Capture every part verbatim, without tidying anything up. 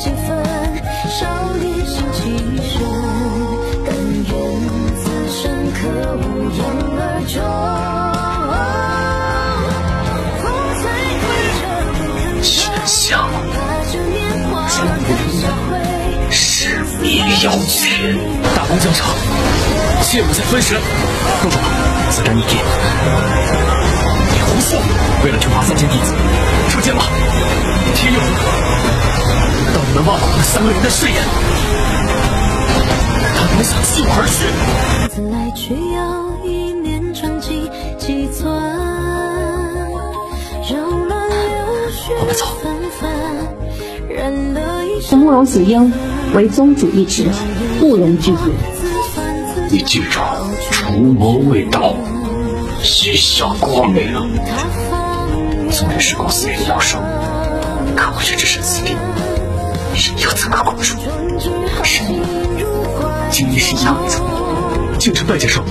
几分，少年心气盛，但愿此生可无言而终。 天下终不是灭妖诀。大功将成，切勿再分神。公主，此战一定。你胡说！为了救拔三千弟子，射箭吧！天又如何？难道你们忘了我们三个人的誓言？他们想弃我而去。 自来去要一念成疾几寸，柔乱流血纷纷，染了一身。 慕容子英为宗主一职，不容置疑。 你记着，除魔未到，须向光明。纵然是公司里的妖兽，可我也只身死地，人又怎可控住？是你，今日是样子，京城拜见寿。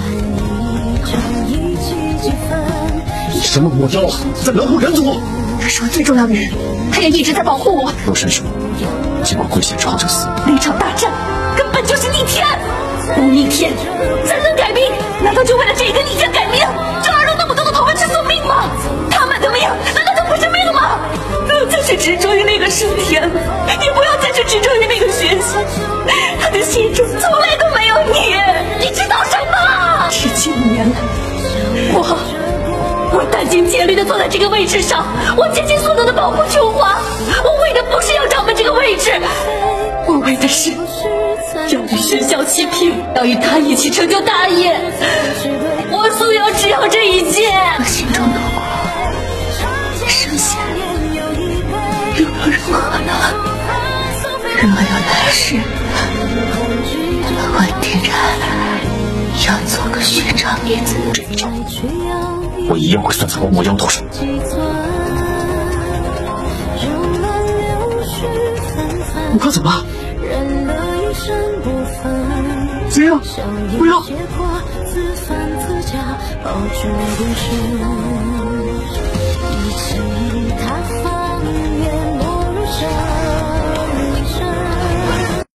你什么魔妖啊，在能护人族？ 他是我最重要的人，他也一直在保护我。 若神说，结果跪下之后就死。 那场大战根本就是逆天，不逆天怎能改命？难道就为了这个逆天改命？这二路那么多的同门去送命吗？他们的命难道就不是命吗？不要再去执着于那个升天，也不要再去执着于那个学习，他的心中从来都没有你，你知道什么？这几年来，我我殚精竭虑的坐在这个位置上，我竭尽所能的保护琼华，我为的不是要掌门这个位置，我为的是要与喧嚣齐平，要与他一起成就大业。我素要只要这一切。我心中的火升起来，又有如何呢？若有来世，温天然要做个学长弟子。 这一招，我一样会算在我魔妖头上。 我快走吧。 子英，不要！ 一起他方圆莫如山。